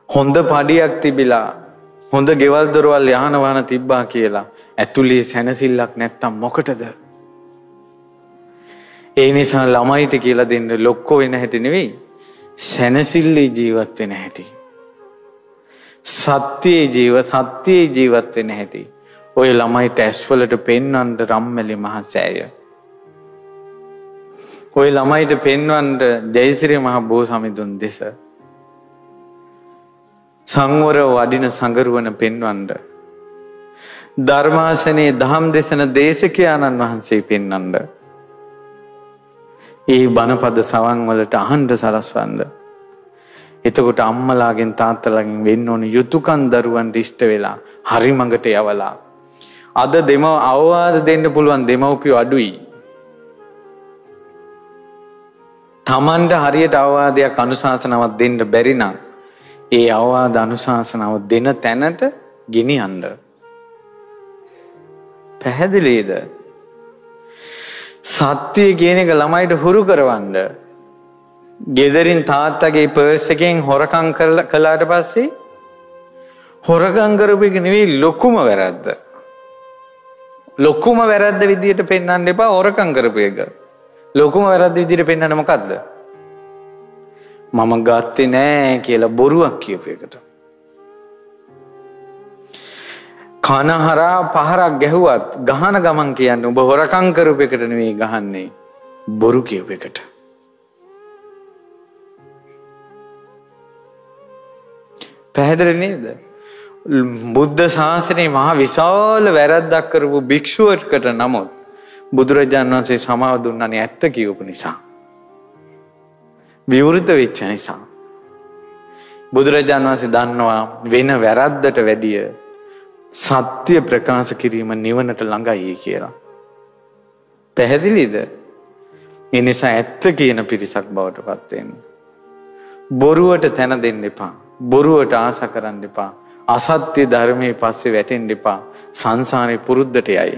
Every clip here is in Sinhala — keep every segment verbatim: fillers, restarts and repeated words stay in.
හොඳ පඩියක් තිබිලා හොඳ ගෙවල් දොරවල් යහන වහන තිබ්බා කියලා ඇතුලේ සැනසෙල්ලක් නැත්තම් මොකටද? ඒ නිසා ළමයිට කියලා දෙන්න ලොක්කෝ වෙන හැටි නෙවෙයි සැනසෙල්ලේ ජීවත් වෙන හැටි. සත්‍යයේ ජීව සත්‍යයේ ජීවත් වෙන හැටි. ඔය ළමයිට ඇස්වලට පෙන්වන්න රම්මැලි මහසෑය. ඔය ළමයිට පෙන්වන්න ජයසිරි මහ බෝසමිඳුන් දෙස. සංවර වඩින සංගරුවන පෙන්වන්න. ධර්මාසනයේ දහම් දෙසන දේශකයාණන් වහන්සේ පෙන්වන්න. ඒ බණපද සවන් වලට අහන්න සලස්වන්න. එතකොට අම්මලාගෙන් තාත්තලාගෙන් වෙන්න ඕන යුතුයකම් දරුවන්ට ඉෂ්ට වෙලා හරි මඟට යවලා. අද දෙමව අවවාද දෙන්න පුළුවන් දෙමව්පියෝ අඩුයි. තමන්ට හරියට අවවාදයක් අනුශාසනාවක් දෙන්න බැරි නම් ඒ අවවාද අනුශාසනාව දෙන තැනට ගෙනියන්න. පැහැදිලිද? සත්‍ය කියන එක ළමයිට හුරු කරවන්න. ගෙදරින් තාත්තගේ පර්ස් එකෙන් හොරකම් කළාට පස්සේ හොරකම් කරපු එක නෙවෙයි ලොකුම වැරද්ද. ලොකුම වැරද්ද විදියට පෙන්වන්න එපා හොරකම් කරපු එක. ලොකුම වැරද්ද විදියට පෙන්වන්න මොකද්ද? මම ගත්තේ නෑ කියලා බොරුවක් කියපු එකට. කනහරා පහරක් ගැහුවත් ගහන ගමන් කියන්නේ ඔබ හොරකම් කරපු එකට නෙවෙයි ගහන්නේ බොරු කියපු එකට. පැහැදිලි නේද? බුද්ධ ශාසනයේ මහා විශාල වැරද්දක් කරපු භික්ෂුවකට නමුත් බුදුරජාණන් වහන්සේ සමාව දුන්නානේ ඇත්ත කියපු නිසා. විවෘත වෙච්ච නිසා. බුදුරජාණන් වහන්සේ දන්නවා වෙන වැරද්දට වැඩිය සත්‍ය ප්‍රකාශ කිරීම නිවනට ළඟයි කියලා. පැහැදිලිද? ඒ නිසා ඇත්ත කියන පිරිසක් බවට පත් වෙන්න. බොරුවට තැන දෙන්න එපා. බොරුවට ආශා කරන්න එපා. අසත්‍ය ධර්මයේ පස්සේ වැටෙන්න එපා. සංසාරේ පුරුද්දට යයි.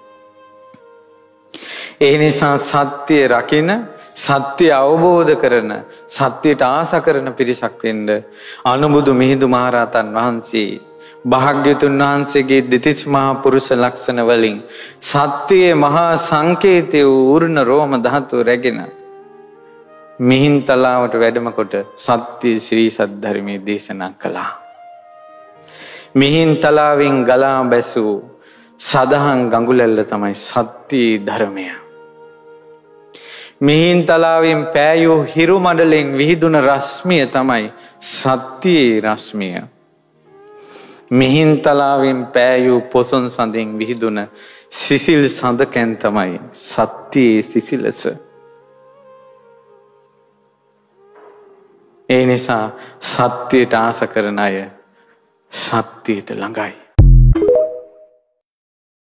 ඒ නිසා සත්‍ය රකින, සත්‍ය අවබෝධ කරන, සත්‍යයට ආශා කරන පිරිසක් වෙන්න අනුබුදු මිහිඳු මහරහතන් වහන්සේ භාග්‍යතුන් වහන්සේගේ දෙතිස් මහා පුරුෂ ලක්ෂණ වලින් සත්‍යයේ මහා සංකේතය ඌර්ණ රෝම ධාතුව රැගෙන මිහින්තලාවට වැඩම කොට සත්‍ය ශ්‍රී සද්ධර්මයේ දේශනා කළා. මිහින්තලාවෙන් ගලා බැසූ සදහන් ගඟුලැල්ල තමයි සත්‍ය ධර්මය. මිහින්තලාවෙන් පෑයූ හිරු මඩලෙන් විහිදුන රශ්මිය තමයි සත්‍යයේ රශ්මිය. මිහින්තලාවෙන් පෑයූ පොසොන් සඳෙන් විහිදුන සිසිල් සඳකැන් තමයි සත්‍යයේ සිසිලස. ඒ නිසා සත්‍යයට ආස කරන අය සත්‍යයට ළඟයි.